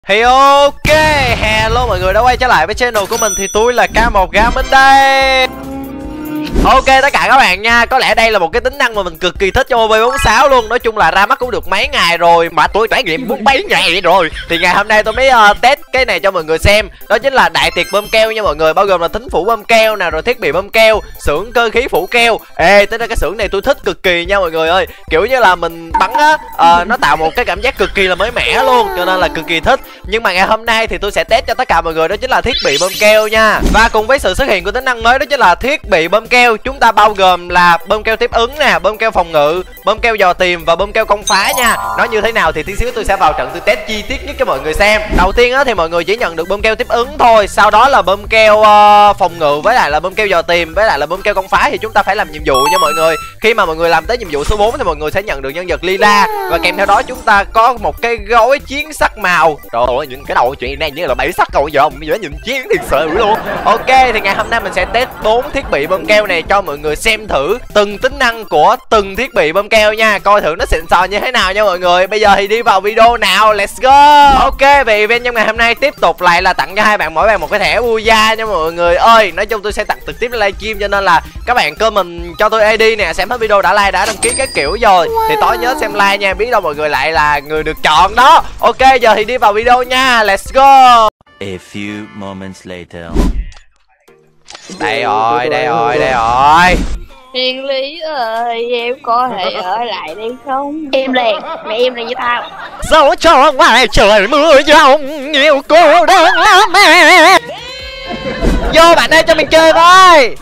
Thì ok, hello mọi người đã quay trở lại với channel của mình. Thì tôi là K1 Gaming đây. Ok tất cả các bạn nha, có lẽ đây là một cái tính năng mà mình cực kỳ thích trong OV46 luôn. Nói chung là ra mắt cũng được mấy ngày rồi mà tôi trải nghiệm muốn mấy ngày rồi. Thì ngày hôm nay tôi mới test cái này cho mọi người xem. Đó chính là đại tiệc bơm keo nha mọi người, bao gồm là thính phủ bơm keo nè, rồi thiết bị bơm keo, xưởng cơ khí phủ keo. Ê, tính ra cái xưởng này tôi thích cực kỳ nha mọi người ơi. Kiểu như là mình bắn á, nó tạo một cái cảm giác cực kỳ là mới mẻ luôn, cho nên là cực kỳ thích. Nhưng mà ngày hôm nay thì tôi sẽ test cho tất cả mọi người, đó chính là thiết bị bơm keo nha. Và cùng với sự xuất hiện của tính năng mới đó chính là thiết bị bơm keo, chúng ta bao gồm là bơm keo tiếp ứng nè, bơm keo phòng ngự, bơm keo dò tìm và bơm keo công phá nha. Nó như thế nào thì tí xíu tôi sẽ vào trận tôi test chi tiết nhất cho mọi người xem. Đầu tiên á thì mọi người chỉ nhận được bơm keo tiếp ứng thôi, sau đó là bơm keo phòng ngự, với lại là bơm keo dò tìm, với lại là bơm keo công phá. Thì chúng ta phải làm nhiệm vụ nha mọi người. Khi mà mọi người làm tới nhiệm vụ số 4 thì mọi người sẽ nhận được nhân vật lila, và kèm theo đó chúng ta có một cái gói chiến sắc màu. Trời ơi, những cái đầu chuyện này như là 7 sắc rồi giờ bây giờ nhìn chiến thiệt sự luôn. Ok, thì ngày hôm nay mình sẽ test 4 thiết bị bơm keo này cho mọi người xem thử từng tính năng của từng thiết bị bơm keo nha, coi thử nó xịn sò như thế nào nha mọi người. Bây giờ thì đi vào video nào, let's go. Ok, về event trong ngày hôm nay tiếp tục lại là tặng cho hai bạn mỗi bạn một cái thẻ Uya nha mọi người ơi. Nói chung tôi sẽ tặng trực tiếp livestream, cho nên là các bạn comment cho tôi ID nè, xem hết video đã like đã đăng ký các kiểu rồi thì tối nhớ xem like nha, biết đâu mọi người lại là người được chọn đó. Ok, giờ thì đi vào video nha, let's go. A few moments later. Đây rồi, đây rồi, đây rồi. Hiền Lý ơi, em có thể ở lại đây không? Em liền, mẹ em là với tao. Dẫu cho ngoài trời mưa giông, nhiều cô đơn lắm mẹ. Vô bạn ơi, cho mình chơi với.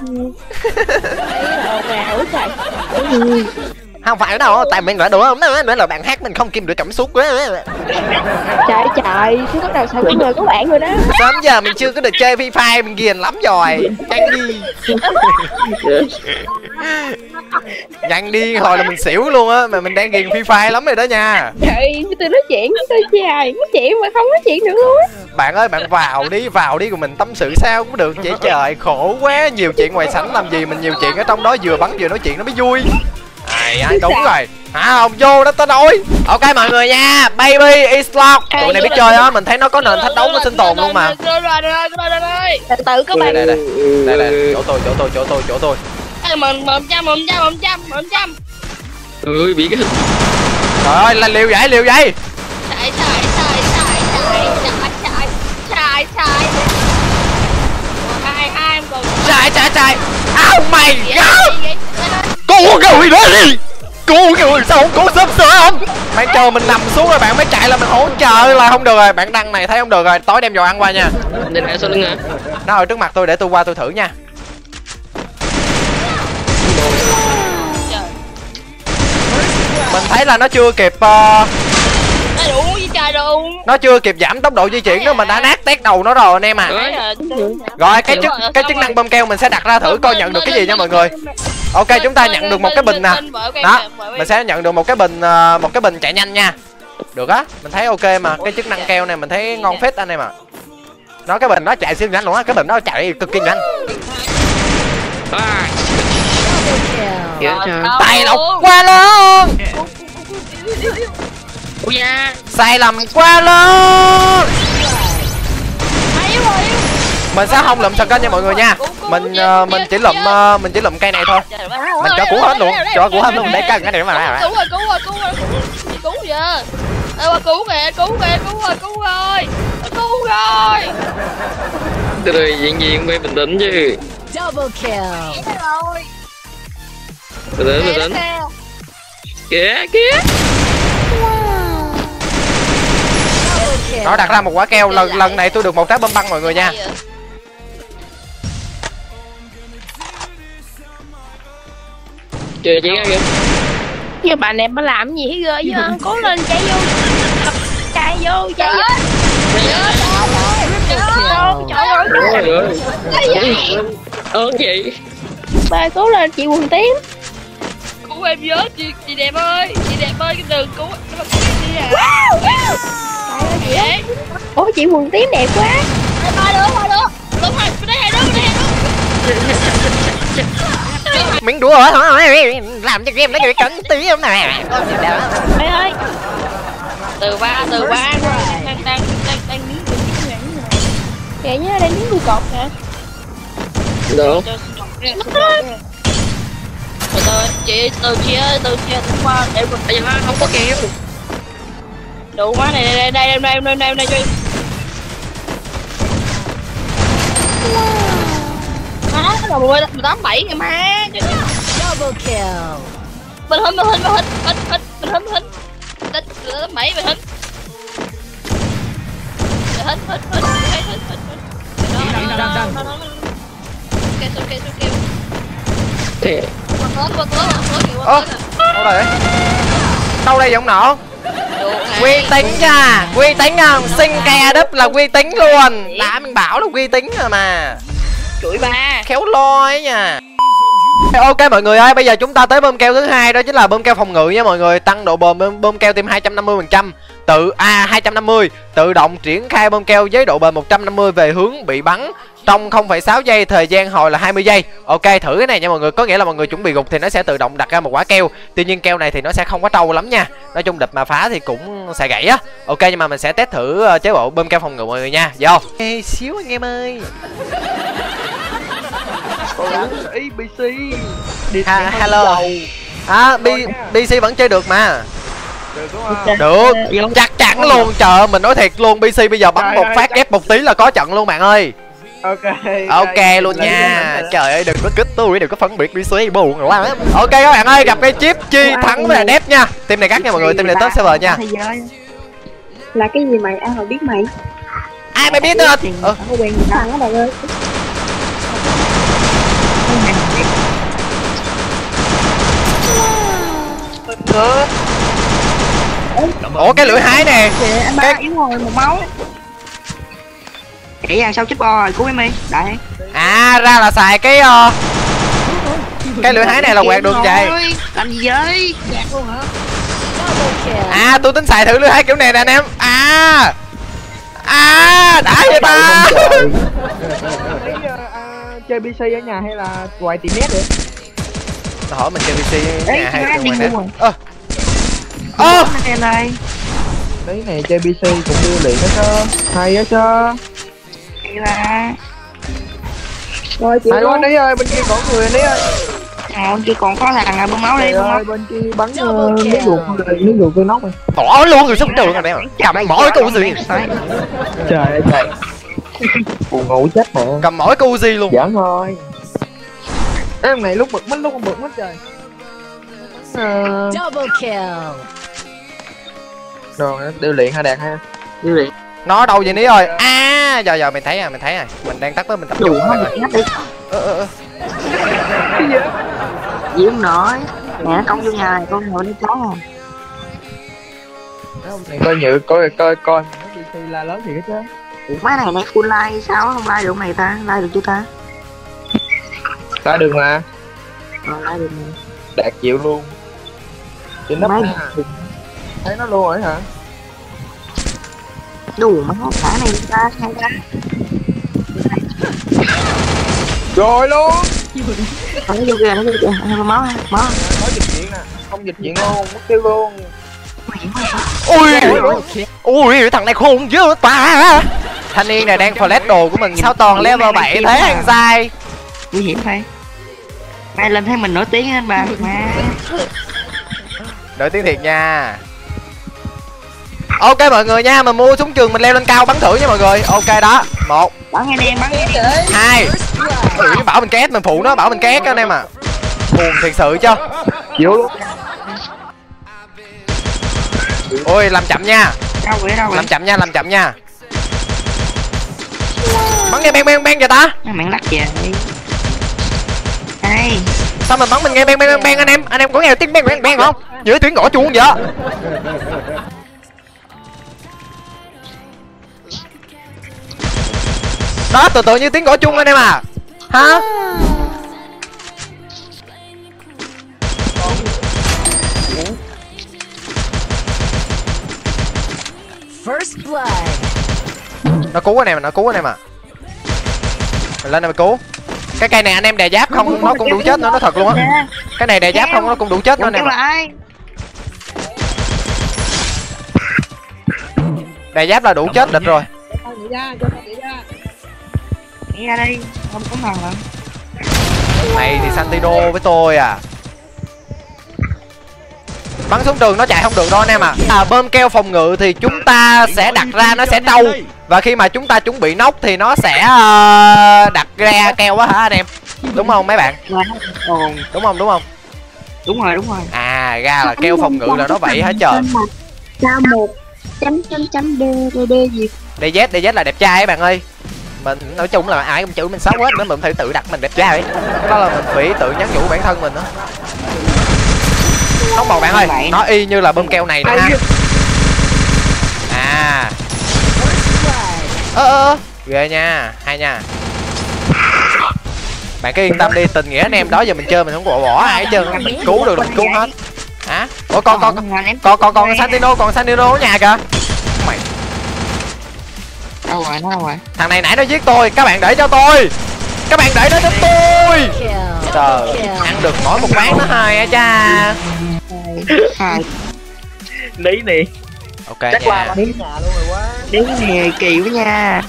Không phải đâu, tại mình đã đùa nữa là bạn hát mình không kìm được cảm xúc quá. Trời trời, thứ bắt đầu sao cũng người có bạn rồi đó. Sớm giờ mình chưa có được chơi Free Fire, mình ghiền lắm rồi. Nhanh đi. Nhanh đi, hồi là mình xỉu luôn á, mà mình đang ghiền Free Fire lắm rồi đó nha. Trời, tôi nói chuyện, tôi dài, nói chuyện mà không nói chuyện được luôn á. Bạn ơi, bạn vào đi rồi mình tâm sự sao cũng được vậy trời, khổ quá, nhiều chuyện ngoài sảnh làm gì, mình nhiều chuyện ở trong đó vừa bắn vừa nói chuyện nó mới vui. Ai đúng rồi hả, không vô đó tao nói. Ok mọi người nha, baby Islock tụi này biết chơi á, mình thấy nó có nền thách đấu nó sinh tồn luôn mà. Từ từ các bạn. Đây là chỗ tôi. Mồm trăm. Ui bị cái. Trời ơi, là liều vậy. Chạy. Oh my god. Cứu người đó đi. Cứu người sao không cứu sớm. Bạn chờ mình nằm xuống rồi bạn mới chạy là mình hỗ trợ là không được rồi. Bạn đăng này thấy không được rồi, tối đem đồ ăn qua nha. Đây là sau lưng hả? Nó ở trước mặt tôi, để tôi qua tôi thử nha. Mình thấy là nó chưa kịp nó chưa kịp giảm tốc độ di chuyển đó, mình đã nát tét đầu nó rồi anh em à. Rồi cái chức năng bơm keo mình sẽ đặt ra thử coi nhận được cái gì nha mọi người. Ok, chúng ta nhận được một cái bình nè. Đó, mình sẽ nhận được một cái bình chạy nhanh nha. Được á, mình thấy ok mà. Cái chức năng keo này mình thấy ngon phết anh em ạ. Nó cái bình nó chạy siêu nhanh luôn á, cái bình nó chạy cực kỳ nhanh. Tài lộc quá lớn. Sai lầm quá lớn. Mình sẽ không lụm shotgun nha mọi người nha. Mình chỉ lụm cây này thôi. Mình cho củ hết luôn, để cân cái này mà. Cứu giờ. Cứu rồi. Từ từ diện quay bình tĩnh chứ. Bình tĩnh. Kìa. Nó đặt ra một quả keo, lần này tôi được một trái bơm băng mọi người nha. Chơi chiến kìa. Cái bà này bà làm gì hết ghê chứ. Cố lên chạy vô. Trời ơi. Gì? Bà cố lên chị quần tím. Cứu em với chị đẹp ơi, cái đường cứu đi à. Ủa chị quần tím đẹp quá. Ba đứa. Đúng rồi, bên đây hai đứa. Miếng đũa hả? Làm cho game nó bị cẩn tí không nè. Ê ơi. Từ ba đang nhá, đang đứng đuôi cột nè. Được. Từ chị ơi, từ chị qua để mình Không có keo. đủ quá này đây cho em. Má nó rồi 18-7 kìa má. Double kill. Mình hít. 18-7 mình hít. Hít. Thì Đâu đây? Đâu đây giọng nọ? Uy tín nha, uy tín không? Xin ke đúp là uy tín luôn. Đã mình bảo là uy tín rồi mà. Chuỗi ba. Khéo lo ấy nha. Ok mọi người ơi, bây giờ chúng ta tới bơm keo thứ hai, đó chính là bơm keo phòng ngự nha mọi người. Tăng độ bền bơm keo thêm 250%. 250 tự động triển khai bơm keo với độ bền 150 về hướng bị bắn trong 0,6 giây, thời gian hồi là 20 giây. Ok, thử cái này nha mọi người, có nghĩa là mọi người chuẩn bị gục thì nó sẽ tự động đặt ra một quả keo. Tuy nhiên keo này thì nó sẽ không có trâu lắm nha. Nói chung địch mà phá thì cũng sẽ gãy á. Ok, nhưng mà mình sẽ test thử chế độ bơm keo phòng ngự mọi người nha. Vô. Ê, xíu anh em ơi. BC. Hello. BC vẫn chơi được mà. Được đúng không? Được, chắc chắn luôn. Trời ơi, mình nói thiệt luôn, BC bây giờ bắn một phát ép một tí là có trận luôn bạn ơi. Ok luôn nha. Trời ơi, đừng có kích tôi, đừng có phân biệt BC buồn rồi quá. Ok các bạn ơi, gặp cái chip Chi thắng với là đép nha. Team này gắt nha mọi người, team này top server nha. Là cái gì mày, ai mà biết mày? Ai mày biết nữa? Không quen gì thằng á bạn ơi. Ủa cái lưỡi hái nè. Anh ba yếu rồi, một máu. Vậy à, sao chích bo rồi, cứu em đi. Đại. À ra là xài cái lưỡi hái này là quẹt đường vậy. Làm gì vậy? Quẹt luôn hả? À tôi tính xài thử lưỡi hái kiểu này nè anh em. Đã vậy ta. Chơi BC ở nhà hay là ngoài tiệm net vậy? Hỏi mình chơi BC ở nhà hay là ngoài net? Đấy này chơi BC cũng điêu luyện hết chứ. Hay á chứ. Hay là. Rồi chị Hay quá đấy ơi, bên kia còn người đấy ơi. Bên kia còn có thằng à, bơm máu đi. Ơi, bên kia bắn nước luộc tôi nóc rồi. Bỏ luôn rồi sống trường rồi bé. Cầm mỗi cái Uzi. Trời ơi trời. Buồn ngủ chết mà. Cầm mỗi cái Uzi luôn. Giỡn thôi. Em này lúc bực mất lúc không bực mất trời. Double kill. Rồi điêu luyện hay đạt ha? Điêu luyện. Nó đâu vậy ní ơi? Giờ mình thấy rồi, mình đang tắt tới mình tập trung rồi. Gì không nổi. Mẹ công vô nhà này, con ngồi đi chó à. Này coi nhự coi BC la lớn gì hết chứ. Má này nè full like sao không like được này ta? Like được chưa ta? Ta được mà. Like được mà. Đạt chịu luôn. Chị nấp thấy nó luôn rồi hả? Đủ má thả này ra hay ra. Rồi luôn. Nó vô kìa, máu ha, máu. Nói dịch diện nè, không dịch diện luôn, mất tiêu luôn. Ui thằng này khôn dữ ta. Thanh niên này đang flash đồ của mình sao toàn level 7 thế anh sai. Nguy hiểm thôi. Mai lên thấy mình nổi tiếng anh bà mà. Nổi tiếng thiệt nha. Ok mọi người nha, mình mua súng trường mình leo lên cao bắn thử nha mọi người. Ok đó. 1 Bắn anh em, bắn em. 2. Bảo mình két, mình phụ nó bảo mình két anh em à. Buồn thiệt sự chứ. Chịu luôn. Ôi làm chậm nha. Đâu vậy? Làm chậm nha. Bắn nghe beng vậy ta. Mày lắc về đi. Đây. Sao mình bắn mình nghe beng anh em có nghe tiếng beng không? Dưới tiếng gõ chuông vậy. Đó từ từ như tiếng gõ chuông anh em à. Hả? First blood. Nó cứu anh em à. Mình lên đây mình cứu. Cái cây này anh em đè giáp không nó cũng đủ chết nữa, nó thật luôn á. Cái này đè giáp không nó cũng đủ chết nữa anh em ạ. Đè giáp là đủ chết địch rồi. Nhảy ra đây, không có thằng hả? Mày thì Santino với tôi à. Bắn xuống trường nó chạy không được đâu anh em à. Bơm keo phòng ngự thì chúng ta sẽ đặt ra nó sẽ trâu. Và khi mà chúng ta chuẩn bị nóc thì nó sẽ đặt ra keo quá hả anh em? Đúng không mấy bạn? Đúng không? Đúng rồi. À ra là keo phòng ngự là nó vậy hả trời. Ra một chấm d gì. DZ là đẹp trai ấy bạn ơi. Mình nói chung là ai cũng chửi mình xấu hết nữa, mình phải tự đặt mình đẹp trai ấy. Đó là mình phải tự nhắn nhủ bản thân mình đó. Không một bạn ơi, nó y như là bơm keo này nè ha. À. Ghê nha, hay nha. Bạn cứ yên tâm đi, tình nghĩa anh em đó giờ mình chơi mình không bỏ ai hết trơn, mình cứu được là mình cứu hết. Hả? Ủa còn Santino ở nhà kìa. Mày. Đâu rồi? Thằng này nãy nó giết tôi, các bạn để cho tôi. Các bạn để nó cho tôi. Trời, ăn được mỗi một ván nó hai á cha. Lý nè. Ok chắc nha. là đến nhà luôn rồi quá. Lý nè, kỳ quá nha.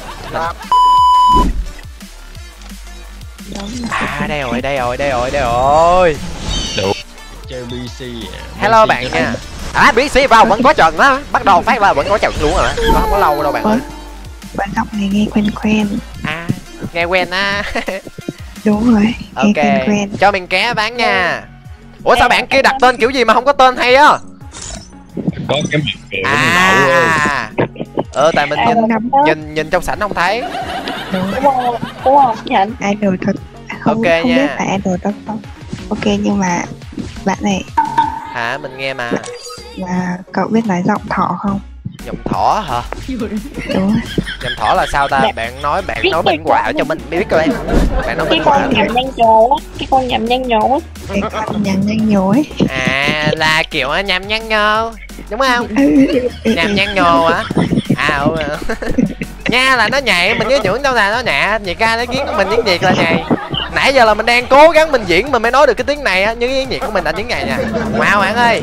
À đây rồi. Chơi BC. Hello bạn nha. BC vào vẫn có trận đó, bắt đầu phát vào vẫn có trận luôn rồi. Nó không có lâu đâu bạn ơi. Bạn giọng này nghe quen. À, nghe quen á. Đúng rồi. Ok, quen. Cho mình ké bán nha. Ủa sao bạn kia đặt tên kiểu gì mà không có tên hay á? Có cái mặt tại mình nhìn trong sảnh không thấy. Đúng không? Nhận. Idol thật. Không Ok biết nha. là idol đó không. Ok nhưng mà bạn này. Hả, mình nghe mà. Mà cậu biết nói giọng thỏ không? Giọng thỏ hả? Đúng rồi. Giọng thỏ là sao ta? Bạn nói bên quạo cho mình biết coi. Bạn nói bên quạo. Cái con nhầm nhanh nhổ á. Cái con nhầm nhanh nhổ ấy. À là kiểu nhầm nhăn nhô. Đúng không? Nhầm nhăn nhô á. À nha là nó nhảy, mình nhớ tưởng đâu là nó nhẹ, Việt ca nó kiến của mình tiếng Việt là nhảy. Nãy giờ là mình đang cố gắng mình diễn mà mới nói được cái tiếng này á, nhưng tiếng Việt của mình là tiếng này nha. Wow bạn ơi.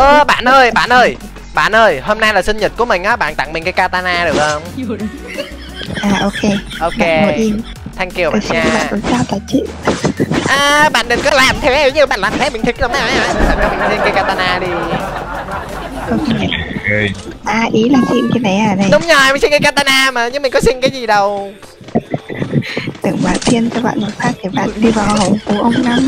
Bạn ơi, hôm nay là sinh nhật của mình á, bạn tặng mình cái katana được không? À ok. Thank you bạn nha. Bạn đừng có làm theo như bạn làm thế mình thích lắm á. Tặng mình cái katana đi. Ý là xin cái này à này. Đúng rồi, mình xin cái katana mà, nhưng mình có xin cái gì đâu. Tưởng bạn thiên cho bạn một phát thì bạn đi vào hổng của ông Năm.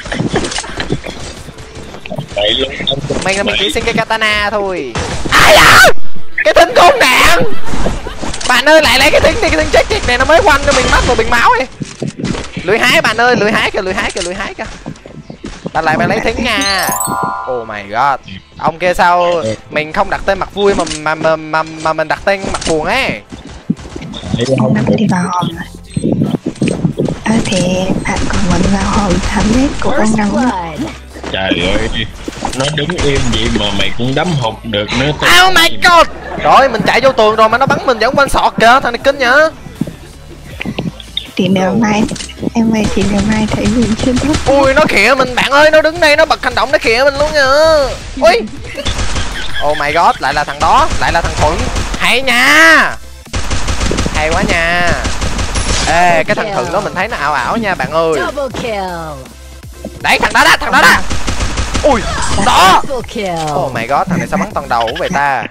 Mình chỉ xin cái katana thôi. Ai da? Cái thính khốn nạn. Bạn ơi lại lấy cái thính đi, cái thính chết tiệt này nó mới quanh cho mình mắt một bình máu ấy. Lưỡi hái bạn ơi, lưỡi hái kìa. Bạn lấy thính nha. Oh my god. Ông kia sao mình không đặt tên mặt vui mà mình đặt tên mặt buồn ấy. Ông Năm đi vào hòm rồi. Thì bạn còn muốn vào hòm thám hết của ông Năm. Trời ơi, nó đứng im vậy mà mày cũng đấm hụt được nữa. Oh my god. Rồi mình chạy vô tường rồi mà nó bắn mình vẫn quanh sọt kìa, thằng này kinh nhở. Thì nếu mai thấy mình trên thấp. Ui nó khịa mình bạn ơi, nó đứng đây nó bật hành động nó khịa mình luôn nha. Ui. Oh my god, lại là thằng đó, lại là thằng Thuận. Hay nha. Hay quá nha. Ê, cái thằng Thuận đó mình thấy nó ảo nha bạn ơi. Đấy thằng đó đó. Ui, đó. Oh my god, thằng này sao bắn toàn đầu vậy ta?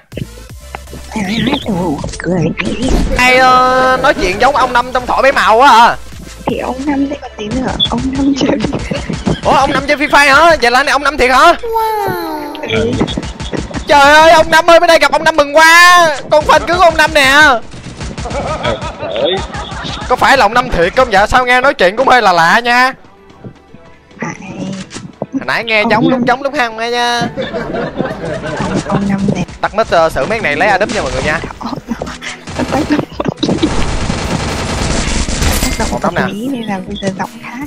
Hay nói chuyện giống ông Năm trong thỏi bé màu á à. Thì ông Năm đây còn tí nữa, ông Năm chơi. Ủa ông Năm chơi Free Fire hả? Vậy là này ông Năm thiệt hả? Wow. Trời ơi ông Năm ơi, bên đây gặp ông Năm mừng quá. Con fan cứu ông Năm nè. Có phải là ông Năm thiệt không vậy? Sao nghe nói chuyện cũng hơi là lạ nha. Hồi nãy nghe giống lúc hăng nghe nha. Ông Năm này. Tắt mic xử mấy này lấy A đúp nha mọi người nha. Một đống nè. Nên là bây giờ giọng khác.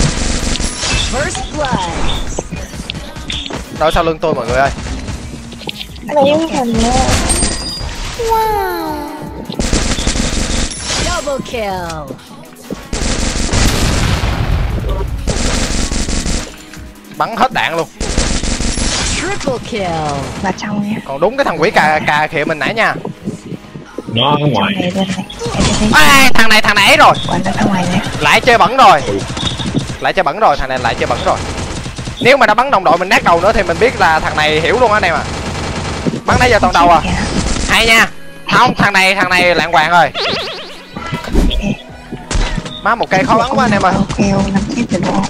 Rồi sau lưng tôi mọi người ơi. Lấy hình nha. Wow. Double kill. Bắn hết đạn luôn. Triple kill. Vào trong nha. Còn đúng cái thằng quỷ cà khịa mình nãy nha. Nó ở ngoài. Này bên này. Thằng này ấy rồi. Quán nó ra ngoài này. Lại chơi bẩn rồi. Thằng này lại chơi bẩn rồi. Nếu mà nó bắn đồng đội mình nát đầu nữa thì mình biết là thằng này hiểu luôn á này mà. Bắn nãy giờ toàn đầu à. Hay nha. Không, thằng này lạng quạng rồi. Má một cây khó bắn quá anh em ơi. Kêu 5 chết từ bộ.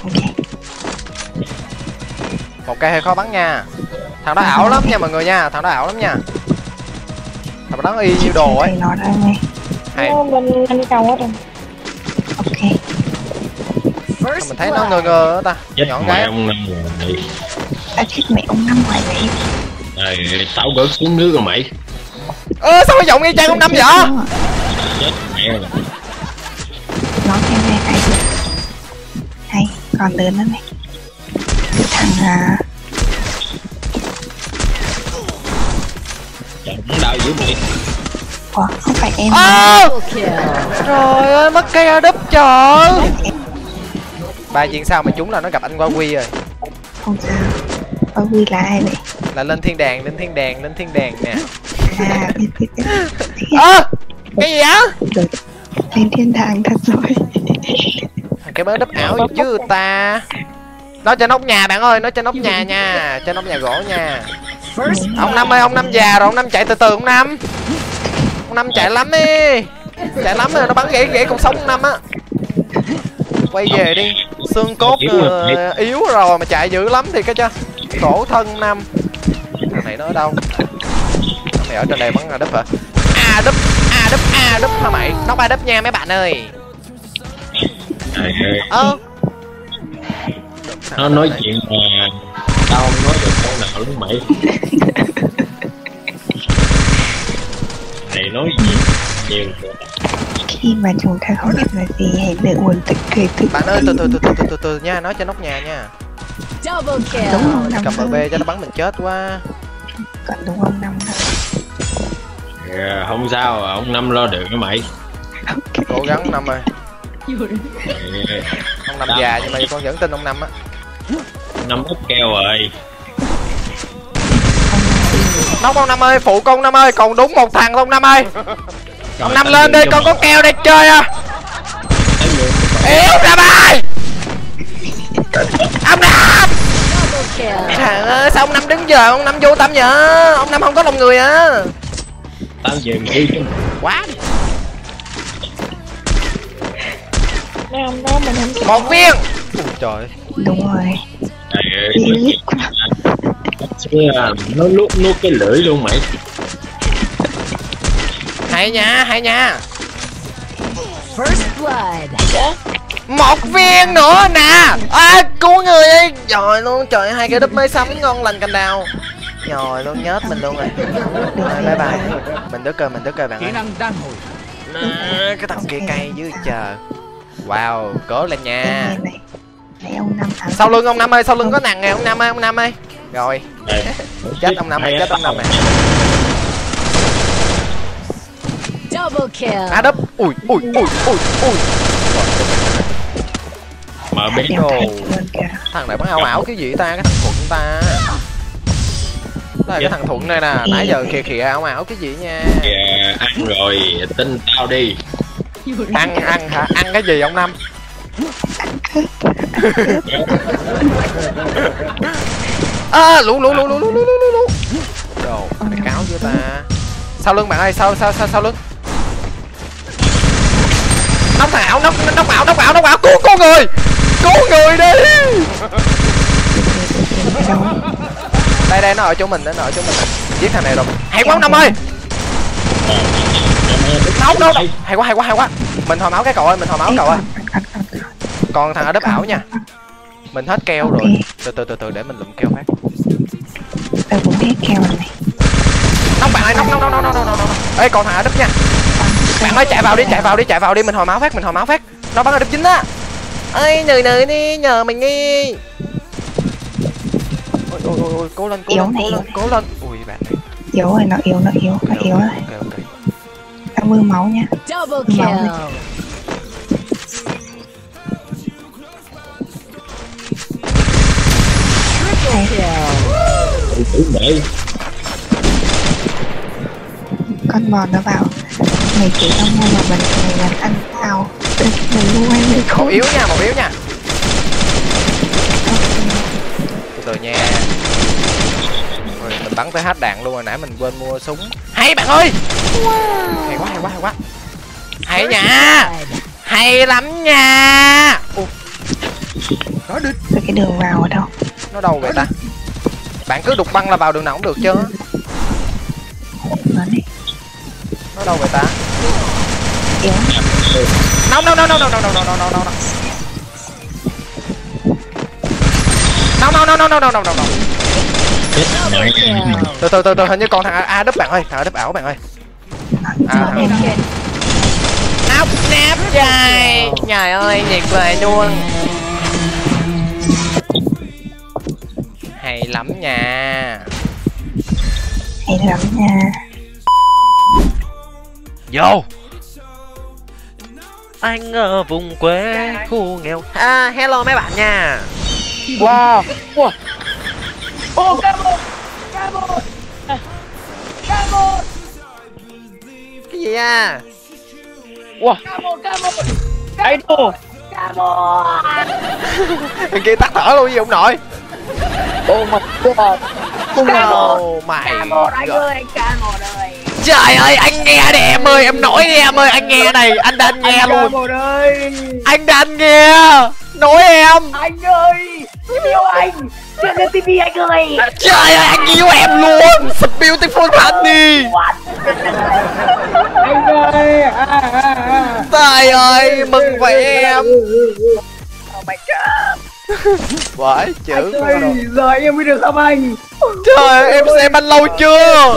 Một cây hơi khó bắn nha. Thằng đó ảo lắm nha mọi người nha, thằng đó ảo lắm nha. Thằng đó y như đồ ấy. Hay. Mình cầu hết rồi. Ok. Mình thấy nó ngơ ngơ đó ta. Nhọn gái. Ông Năm rồi. Chết mẹ ông Năm ngoài vậy. Này, tao gỡ xuống nước rồi mày. Sao mà giọng y chang ông Năm vậy? Chết mẹ rồi. Nó em đây hay. Hay, còn lớn nữa này. Thằng Chẳng đau dữ mày. Ủa, không phải em. Trời ơi, mất cây đúp trời. 3 viên sao mà chúng là nó gặp anh Qua Quy rồi. Không sao. Qua Quy là ai vậy? Là lên thiên đàng nè. Biết. Cái gì á? Lên thiên đàng thật rồi. Cái bớ đúp ảo gì chứ ta. Nó trên nóc nhà bạn ơi, nó trên nóc nhà nha, trên nóc nhà gỗ nha. Ông Năm ơi, ông Năm già rồi, ông Năm chạy từ từ ông Năm. Ông Năm chạy lắm đi. Chạy lắm rồi, nó bắn gãy cột sống ông Năm á. Quay về đi. Xương cốt yếu rồi mà chạy dữ lắm thì cái chứ. Khổ thân Năm. Thằng này nó ở đâu? Thằng này ở trên đây bắn đúp hả? Đúp hả mày? Nó ba đúp nha mấy bạn ơi. Nó nói chuyện mà tao không nói được câu nào luôn mày. Này nói gì nhiều. Khi mà chúng ta không biết là gì hãy để nguồn tự cười tự. Bạn ơi từ nha, nói trên nóc nhà nha. Double kill. Đúng không? Cầm bờ B cho nó bắn mình chết quá. Còn đúng ông Năm thôi. Không sao, ông Năm lo được hả mày. Cố gắng Năm ơi. Ông Năm già nhưng mà con vẫn tin ông Năm á. Năm ít keo rồi. Nóc ông Năm ơi, phụ con Năm ơi, còn đúng một thằng không Năm ơi. Ông Năm lên đi, con có keo để chơi à. Yếu ra bài. Ông Năm. Thằng ơi, sao ông Năm đứng giờ, ông Năm vô tâm vậy? Ông Năm không có lòng người à. Tao về đi chứ. Quá. Năm đó mình không Một viên. Trời. Đúng rồi. Nó nuốt cái lưỡi luôn mày. Hay nha. First blood. Một viên nữa nè. Cứu người đi. Trời luôn, trời hai cái đúp mới sắm ngon lành cành đào. Trời luôn, nhớt mình luôn rồi. Bye bye. Mình đứt cơ bạn ơi. Cái thằng kia cay dưới chờ. Wow, cố lên nha. Ông Năm sau lưng ông Năm ơi, sau lưng có nằng này ông Năm ơi. Rồi. Chết ông Năm này. Double kill. Đúp. Ui. Mà biết đồ. Thằng này bắn ảo cái gì ta, cái thằng Thuận ta. Đó là cái thằng Thuận này nè, nãy giờ khìa ảo cái gì nha. Ăn rồi, tin tao đi. Ăn hả? Ăn cái gì ông Năm? Lú. Đồ, mày cáo chưa ta? Sau lưng bạn ơi, sau lưng. Nóc ảo, cứu người đi. Đây nó ở chỗ mình, giết thằng này rồi. Hay quá ông Năm ơi. Đâu. Hay quá. Mình hồi máu cái cậu ơi, Còn thằng ở đớp ảo nha. Mình hết keo rồi. Từ để mình lụm keo phát. Tôi cũng hết keo rồi này. Nóc bạn ơi, nóc. Ê còn thằng ở đớp nha. Bạn ơi chạy vào đi, mình hồi máu phát. Nó bắn ở đớp chính á. Ơi nời đi, nhờ mình đi. Ôi, cố lên. Ui bạn này. Yếu rồi, nó yếu rồi. Ok. Tao mưa máu nha. Double kill. Triple kill. Con bò nó vào. mày chỉ tao mua mà mày làm ăn tao. Mày mua ai mày Một không? yếu nha, một yếu nha. Từ từ nha. Rồi, mình bắn tới hết đạn luôn, hồi nãy mình quên mua súng. Hay bạn ơi. Hay quá, hay quá, hay quá. Hay nha. Hay lắm nha. Cái đường vào ở đâu? Nó đâu vậy ta? Bạn cứ đục băng là vào đường nào cũng được chứ. Nó đâu vậy ta? Yếu. No no no no no no no no no no no. No no no no no no no no. Từ hình như còn thằng A đúp bạn ơi, thằng A đúp ảo bạn ơi. Nắp nắp trời. Trời ơi, nhiệt vời luôn. Hay lắm nha. Hay lắm nha. Vô. Anh ở vùng quê khu nghèo. Hello mấy bạn nha. Wow. Ô Camo. Cái gì à? Wow. Camo. Idol. Thằng kia tắt thở luôn gì ông nội. Oh my god. Oh my Anh god. ơi, anh Camo ơi. Trời ơi, anh nghe đi em ơi, em nổi đi em ơi, anh nghe này, anh đang nghe luôn. Một ơi. Anh đang nghe. Nổi em. Anh ơi, em yêu anh. Chuyện lên TV anh ơi. Trời ơi, anh yêu em luôn. Beautiful honey. Anh ơi. Trời ơi, mừng vậy em. Oh my god. Bởi chữ Anh ơi, giờ em mới được gặp anh. trời ơi, em xem anh lâu chưa?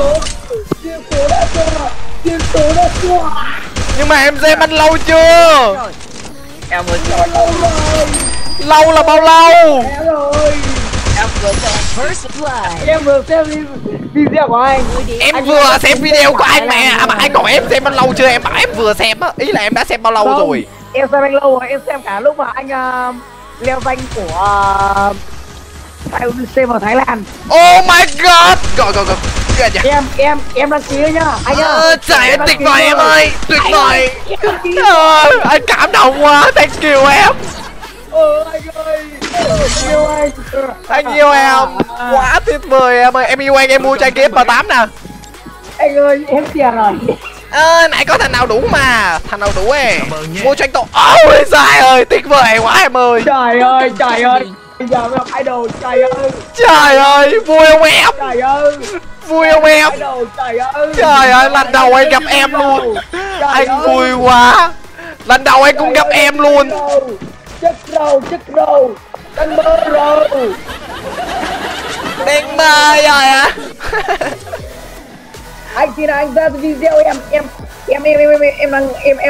Chiến số đã qua. Nhưng mà em xem anh lâu chưa? Em mới cho lâu rồi. Lâu là bao lâu? Em rồi. First blood. Em vừa xem video của anh. Em vừa xem video của anh mẹ. Mà anh hỏi em xem anh lâu chưa? Em bảo em vừa xem á. Ý là em đã xem bao lâu rồi? Em xem anh lâu rồi, em xem cả lúc mà anh leo danh của xem ở Thái Lan. Oh my god. Rồi. Em đăng ký nhá anh ơi. Trời ơi, tuyệt vời em ơi. Tuyệt vời. Anh cảm động quá. Thank you em. Anh ơi, yêu anh. Anh yêu em. Quá tuyệt vời em ơi. Em yêu anh, em mua cho anh cái F8 nè. Anh ơi, em tiền rồi. Nãy có thằng nào đủ mà. Thằng nào đủ mua cho anh tổ. Ôi trời ơi, tuyệt vời quá em ơi. Trời ơi. Bây giờ mới gặp idol, trời ơi. Trời ơi, vui không em? Trời ơi. Vui không em? Idol, trời ơi. Trời ơi, lần đầu anh gặp em luôn. Anh vui quá. Lần đầu anh cũng gặp em luôn. Chất râu. Đang mơ rồi. Đang mơ rồi à? Anh xin anh ra video em đang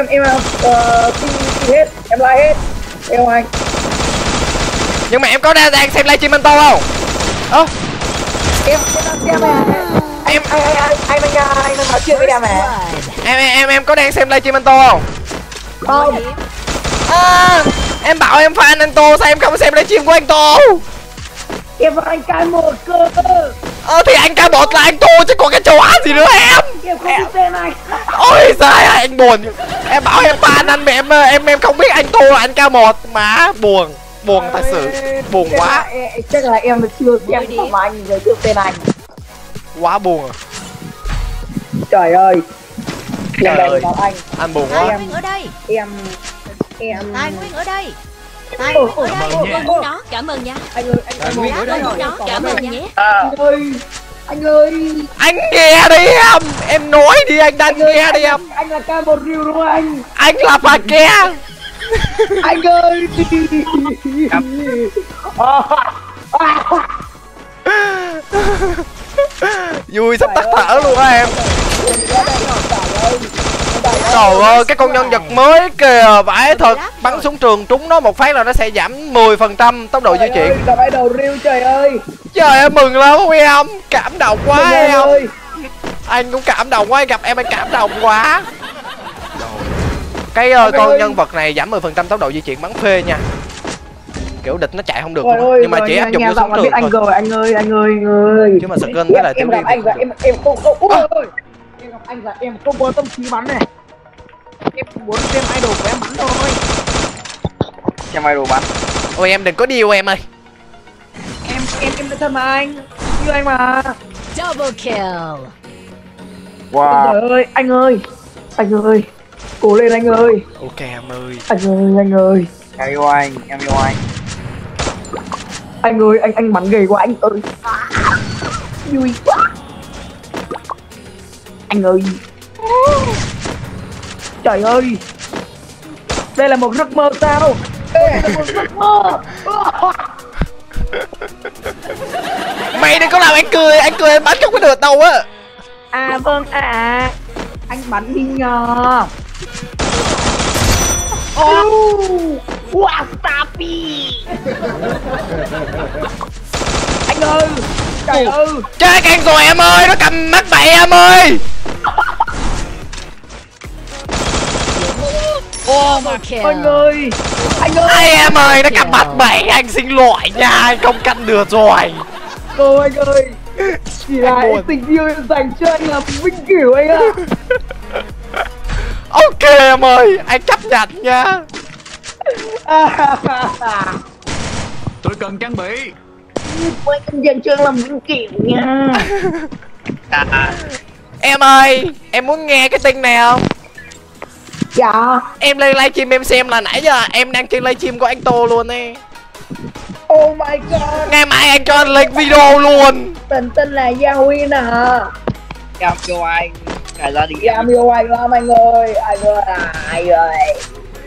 hết, em like hết. Yêu anh. Nhưng mà em có đang xem livestream anh Tô không? Em đang xem này. Anh đang nói chuyện với em này. Em có đang xem livestream anh Tô không? Không. Em bảo em fan anh Tô, sao em không xem livestream của anh Tô? Em và anh K1 cơ. Thì anh K1 là anh Tô chứ còn cái chó gì nữa em. Em không biết tên anh. Ôi trời ơi, anh buồn. Em bảo em fan anh mà em không biết anh Tô là anh K1 mà buồn thật sự, buồn quá. Chắc là em chưa xem mà anh giới thiệu tên anh. Quá buồn. Trời ơi. Trời ơi, anh buồn quá. Tài Nguyên ở đây. Em Tài Nguyên ở đây. Tài Nguyên ở đây. Muốn nó. Cảm ơn nha. anh ơi, anh Muốn nó. Cảm ơn nhé. anh ơi. Anh nghe đi em nói đi, anh đang nghe đi em. Anh là K1 Ryu đúng không anh? Anh là Phà Ke. Anh ơi. Vui sắp tắt thở luôn á em. Trời ơi, cái con nhân vật mới kìa, vãi thật. Bắn súng trường trúng nó một phát là nó sẽ giảm 10% tốc độ di chuyển. Gặp idol Ryu, trời ơi. Trời ơi, mừng lắm em. Cảm động quá em. Anh cũng cảm động quá, gặp em anh cảm động quá. Cái con nhân vật này giảm 10% tốc độ di chuyển bắn phê nha. Kiểu địch nó chạy không được luôn. Nhưng mà chỉ áp dụng vô súng trường thôi. Anh ơi. Chứ mà skin với lại tiểu em gặp anh và em không em gặp anh và em không có tâm trí bắn này. Em muốn xem idol của em bắn thôi. Xem idol bắn. Ôi em đừng có điều em ơi. Em đã thân mà anh. Như anh mà. Double kill. Wow. Trời ơi, anh ơi. Anh ơi. Cố lên anh ơi. Ok em ơi. Anh ơi. Em yêu anh. Anh ơi, anh bắn ghê quá anh ơi. Vui quá. Anh ơi. Trời ơi. Đây là một giấc mơ sao? Đây là một giấc mơ. Mày đừng có làm anh cười anh bắn không có được đâu á. À vâng ạ. Anh bắn đi nhờ. Wasabi. Anh ơi. Trời ơi. Chơi càng rồi em ơi, nó cầm mắt bậy em ơi. Double kill. Anh ơi. Ai em ơi, nó cầm mắt bậy, anh xin lỗi nha, anh không canh được rồi. Cô anh ơi. Chỉ là tình yêu dành cho anh là vinh cửu anh ạ. Ok em ơi, anh chấp nhận nha. Tôi cần trang bị. Quay anh dành cho làm vinh cửu nha. Em ơi, em muốn nghe cái tin này không? Dạ. Em lên livestream em xem là nãy giờ em đang trên livestream của anh Tô luôn đi. Oh my god. Ngày mai anh cho anh link video luôn. Tên là Yahweh nè. Em yêu anh. Cả gia đình em yêu anh lắm anh ơi. Anh ơi.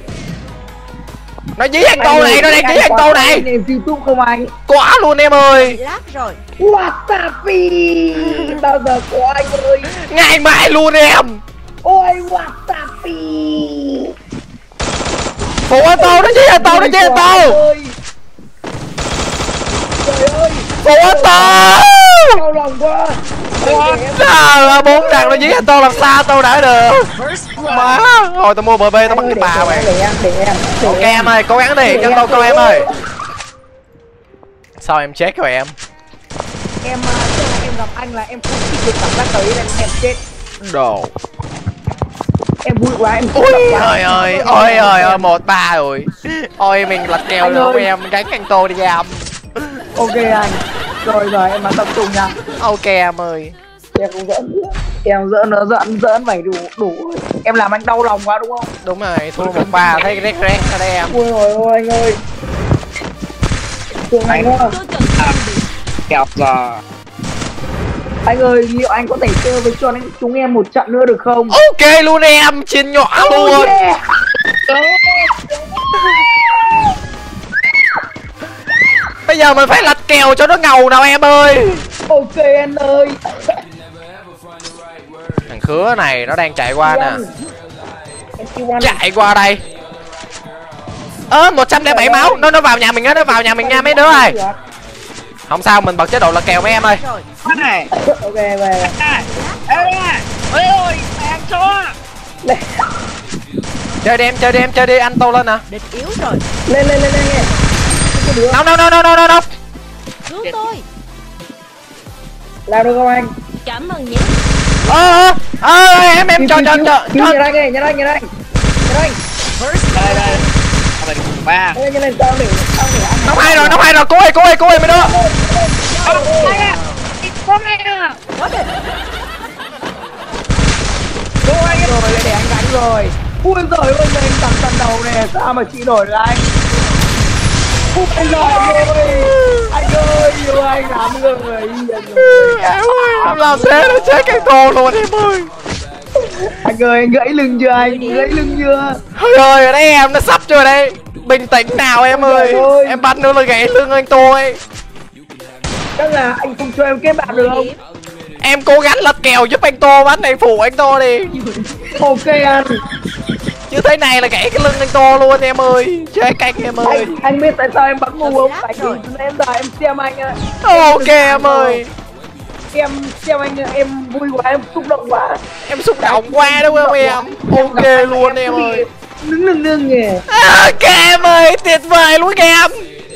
Nó dí anh Tô này, nó đang dí anh Tô này. Nền YouTube không anh? Quá luôn em ơi. Lát rồi. Wasabi. Bao giờ có anh ơi. Ngày mai luôn em. Ôi Wasabi. Phụ anh Tô, nó dí anh Tô, nó dí anh Tô. Trời ơi. Phụ anh Tô. Đau lòng quá. Trời ơi, 4 đằng nó dí anh Tô làm sao Tô đỡ được. Má, thôi tao mua bờ bê tao bắt cái bà mày. Ok em ơi, cố gắng đi, chân Tô em ơi. Sao em chết rồi em? Em em gặp anh là em không chịu được cảm giác tới nên em chết. Đồ. Em vui quá em. Ôi ơi, 1-3 rồi. Ôi mình lật kèo được không em, gánh anh Tô đi em. Ok anh. Rồi em mà tập trung nha. Ok em ơi. Em không giỡn nữa. Em giỡn mày đủ. Em làm anh đau lòng quá đúng không? Đúng rồi, thua 1-3 thấy rét ở đây em. Ôi ôi anh ơi. Thương anh quá. Kẹo giờ. Anh ơi, liệu anh có thể chơi với cho chúng em một trận nữa được không? Ok luôn em, chiến nhỏ luôn. Yeah. Bây giờ mình phải lật kèo cho nó ngầu nào em ơi. Ok anh ơi. Thằng khứa này nó đang chạy qua nè. Chạy qua đây. 107 máu, nó vào nhà mình á, nó vào nhà mình nha mấy đứa ơi. Không sao, mình bật chế độ lật kèo mấy em ơi. Này. Ok về. Ôi mẹ chó. Chơi đi, anh Tô lên nè. Địch yếu rồi. Lên. No. Cứu tôi. Làm được không anh? Cảm ơn nhé. Em cho. Nhà đây. Đây. Ba. Lên tao để anh. Nóng hai rồi, cố ơi mấy đứa. Rồi để anh đánh rồi. Ui giời ơi anh tầm đầu nè, sao mà chị nổi được anh? Ui giời anh ơi, yêu anh lắm rồi. Em làm thế nó chết cái Tô luôn em ơi. Anh ơi, anh gãy lưng chưa? Thôi ơi, ở đây em nó sắp chưa đây. Bình tĩnh nào em ơi. Em bắn nữa là gãy lưng anh Tô ấy. Chắc là anh không cho em kết bạn được không? Em cố gắng lật kèo giúp anh Tô bắn này, phụ anh Tô đi. Ok anh. Chứ thế này là gãy cái lưng anh Tô luôn em ơi. Chơi canh em ơi. Anh biết tại sao em bắn ngu không? Tại vì em xem anh ạ. Ok em ơi. Em xem anh em vui quá, em xúc động quá. Em xúc động quá đúng không em? Ok luôn em ơi. Nương nhỉ. Ok em ơi, tuyệt vời luôn em.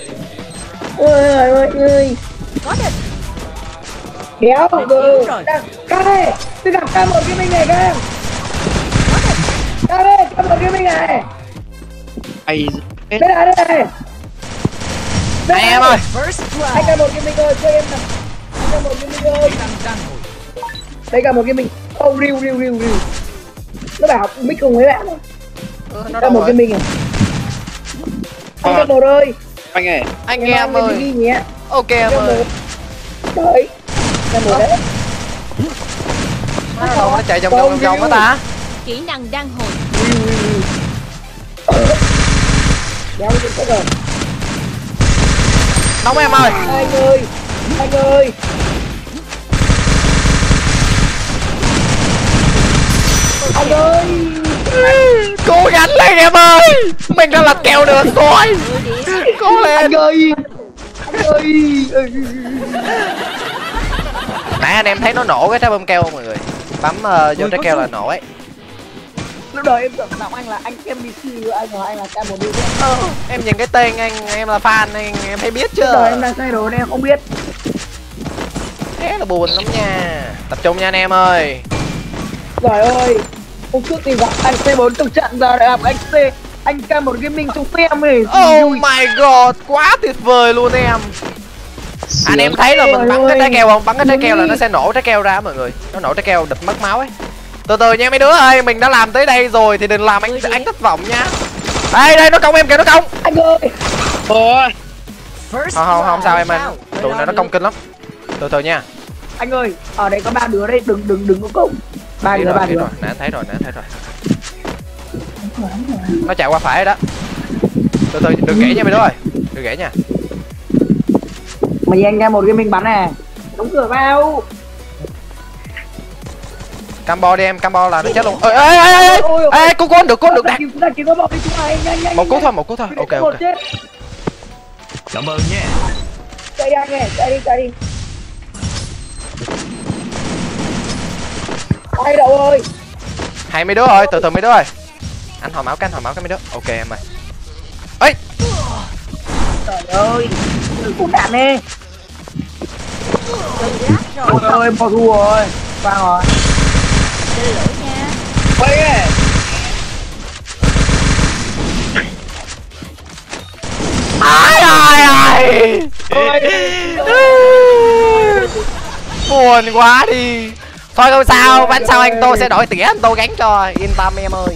Ôi ơi. Có địch. Đéo rồi. Ca đây. Tôi gặp ca một cái mình này ca. đây cái một cái mình này. Ai Đây này. Này em ơi. Anh cầm một cái mình ơi, cho em nè. Anh cầm một cái mình ơi. Đây cầm một cái mình. Không riu. Nó bảo mic cùng với bạn. Nó Cầm một cái mình này. Anh cầm một ơi. anh ơi. Anh em ơi. Ok em ơi. Đấy. Cầm một đấy. Nó chạy vòng vòng á ta. Kỹ năng đăng hồi. Đéo được rồi. Nóng em ơi. Anh ơi. Anh ơi. Cố gắng lên em ơi. Mình đã lật kèo được rồi. Cố lên. Anh ơi. Nãy anh em thấy nó nổ cái trái bom keo không mọi người? Bấm vô trái keo là nổ ấy. Lúc đầu em tưởng giọng anh là anh MBC, anh là K1D. Em nhìn cái tên em là fan em thấy biết chưa? Lúc đầu em đang thay đồ nên em không biết. Thế là buồn lắm nha. Tập trung nha anh em ơi. Trời ơi, hôm trước thì gặp anh C4 trong trận, giờ lại gặp anh K1 Gaming trong phim ấy. Oh my god, quá tuyệt vời luôn em. Anh em thấy là mình bắn cái trái keo không? Bắn cái trái keo là nó sẽ nổ trái keo ra mọi người. Nó nổ trái keo đập mất máu ấy. Từ từ nha mấy đứa ơi, mình đã làm tới đây rồi thì đừng làm anh thất vọng nha. Đây nó công em kìa, nó công. Anh ơi. Không sao em anh. Tụi này nó công kinh lắm. Từ từ nha. Anh ơi, ở đây có 3 đứa đây, đừng có công. Ba đứa. Nè thấy rồi. Nó chạy qua phải đó. Từ từ đừng ghẻ nha mấy đứa ơi. Đừng ghẻ nha. Mày anh em một cái mình bắn nè. Đóng cửa vào. Cambo đi em, Cambo là nó chết luôn. Ê, cứu được đạt. Một cú thôi. Ok. Cảm ơn nha. Chạy đi anh ơi, chạy đi. Ai đâu ơi. Hai mấy đứa ơi, từ mấy đứa ơi. Anh hồi máu cái mấy đứa. Ok em ơi. Ê. Trời ơi, cú đạn nè. Trời ơi, bỏ thua rồi. Vang rồi. Xin lỗi nha. Quay kìa. Ai. Buồn quá đi. Thôi không sao, ván sau anh Tô sẽ đổi tỉa, anh Tô gánh cho, yên tâm em ơi.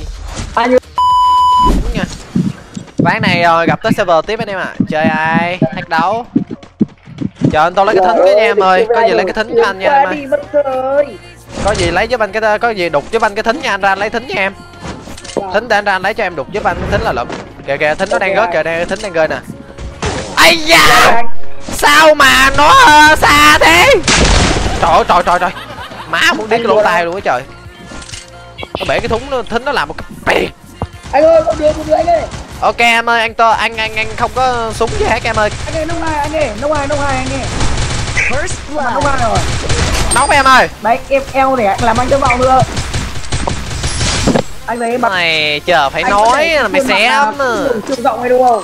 Ván này rồi gặp tới server tiếp anh em ạ. Chơi ai? Thách đấu. Chờ anh Tô lấy cái thính cái nha em ơi. Có gì lấy cái thính cho anh nha em ơi. Có gì lấy giúp anh cái, có gì đục giúp anh cái thính nha, anh ra lấy thính nha em. Thính để anh ra lấy cho em đục giúp anh cái thính là lụm. Kìa thính nó đang rớt kìa, đây thính đang rơi nè. Ây da. Sao mà nó xa thế? Trời. Má muốn điếc cái lỗ tai luôn á trời. Nó bể cái thính nó làm một cái bẹt. Anh ơi, con đưa anh ơi. Ok em ơi, anh Tô, anh không có súng gì hết em ơi. Anh ơi, nông hai anh ơi. Nông hai rồi. Nóng em ơi. Đấy, em eo này làm anh cho vào nữa. Anh thấy mặt mày chờ phải nói là mày xém. Trường rộng hay đúng không?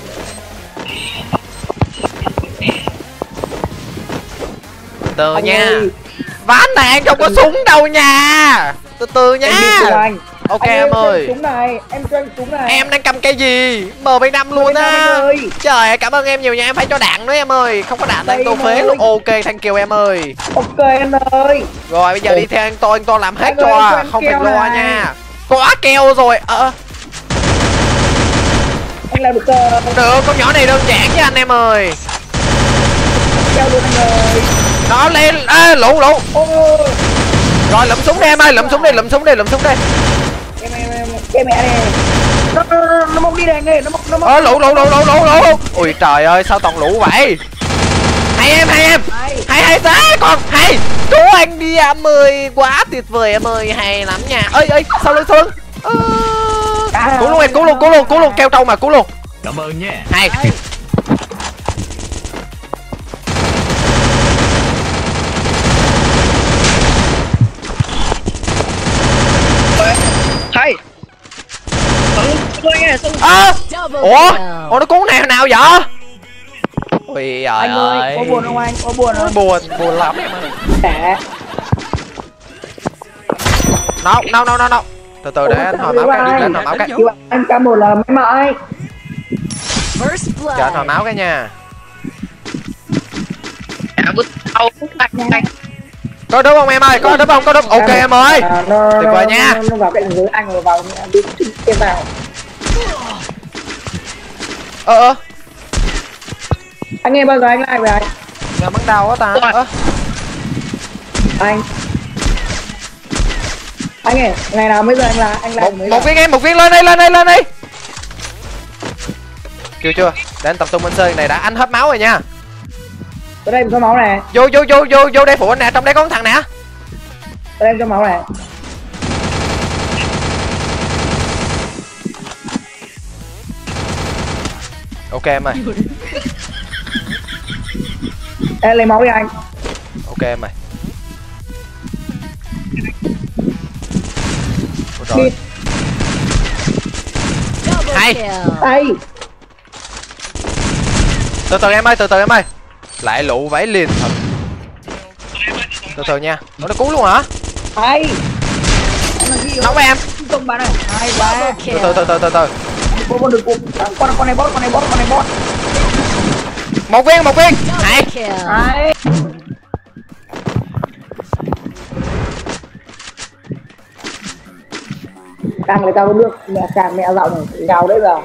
Từ nha. Ván này anh không có súng đâu nha. Từ nha. Ok em ơi. Em cho anh súng này. Em đang cầm cây gì? MP5 luôn á. Trời, cảm ơn em nhiều nha, em phải cho đạn nữa em ơi. Không có đạn anh Tô phế luôn. Ok, thank you em ơi. Ok em ơi. Rồi bây giờ đi theo anh Tô làm hết cho, không phải lo nha. Có keo rồi. Anh làm được. Được, con nhỏ này đơn giản với anh em ơi. Keo luôn anh ơi. Nó lên, lụ. Rồi lụm súng đi em ơi, lụm súng đi. Cái mẹ này. Nó móc đi đây nghe, nó móc. Lụ. Ui trời ơi, sao toàn lũ vậy? Hay em. Hay quá, còn hay. Chú anh đi em ơi, quá tuyệt vời em ơi, hay lắm nha. Ơi, sau lưng. Cứu luôn, keo trâu mà, cứu luôn. Cảm ơn nha. Hay. Hay. Ủa nó cứu nào vậy? Ui trời anh ơi, có buồn không anh? Có buồn không? Buồn lắm em ơi. Dạ. No. Từ từ để anh hồi máu cái, để anh hồi máu cái. Anh ca một là mấy mãi. Chờ anh hồi máu cái nha. Có đúng không em ơi? Có đúng không? Có đúng. Ok em ơi. Tuyệt vời nha. Nó vào cạnh dưới anh rồi vào đi tiếp vào. Anh nghe bao giờ anh lại về anh? Giờ bắn đau quá ta. Anh ơi, ngày nào bây giờ anh lại một viên em, một viên lên đi. Chưa. Để anh tập trung anh chơi này đã. Anh hết máu rồi nha. Ở đây có máu này. Vô đây phụ anh nè, trong đây có thằng nè. Ở đây có máu này. Ok em ơi. Em lấy máu đi anh. Ok em ơi. Rồi. Hay. Từ từ em ơi. Lại lụ vẫy liền thật. Từ từ nha. Nó cứu luôn hả? Hay. Nóng em. Tung bạn ơi. Hay quá. Từ. Con này bot. Một viên. Hay. Càng người ta có nước, càng mẹ dạo này gào đấy giờ.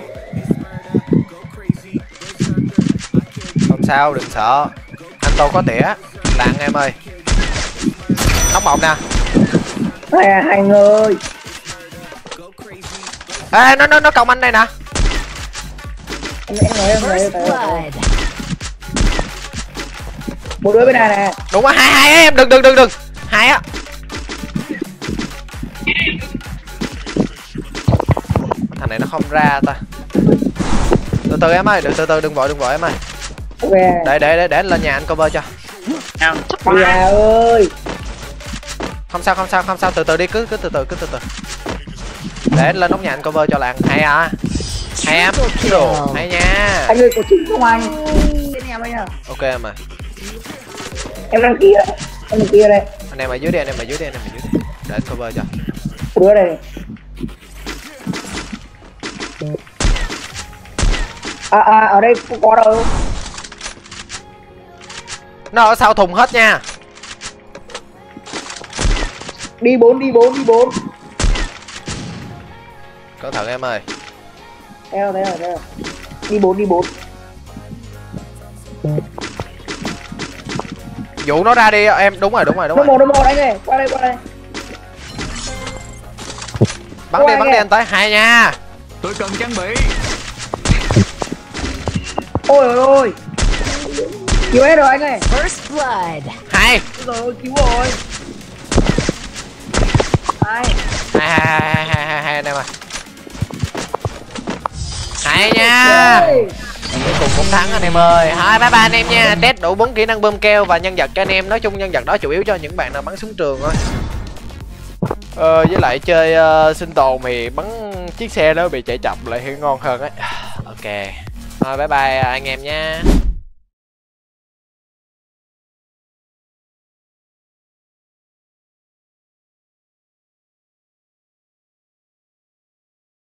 Không sao, đừng sợ. Anh Tô có tỉa. Lạng em ơi. Nóng một nè. Anh ơi. Ê, nó còng anh đây nè. Em nói. Một đứa bên này nè. Đúng rồi, hai em, đừng. Hai á. Thằng này nó không ra ta. Từ em ơi, đừng vội em ơi. Để anh lên nhà anh cover cho. Dạ ơi. Không sao, từ đi, cứ từ từ. Để anh lên nóc nhà anh cover cho làng. Hay à. Hay em. Đồ, hay nha. Anh ơi có trứng không anh? Bên em bây giờ. Ok em ơi. Em đang kia đây. Anh em ở dưới đi. Để anh cover cho. Đứa này. Ở đây không có đâu. Nó ở sau thùng hết nha. Đi 4. Cẩn thận em ơi. Theo. Đi 4. Dụ nó ra đi em. Đúng rồi. Nó một anh ơi. Qua đây. Bắn đi anh tới. Hay nha. Tôi cần trang bị. Ôi. Cứu hết rồi anh ơi. Hay. Rồi cứu rồi. Hay anh em ơi. Hay nha. Cuối cùng cũng thắng anh em ơi. Hai bye anh em nha. Test đủ 4 kỹ năng bơm keo và nhân vật cho anh em. Nói chung nhân vật đó chủ yếu cho những bạn nào bắn súng trường thôi. Với lại chơi sinh tồn thì bắn chiếc xe đó bị chạy chậm lại thì ngon hơn ấy. Ok. Thôi bye anh em nha.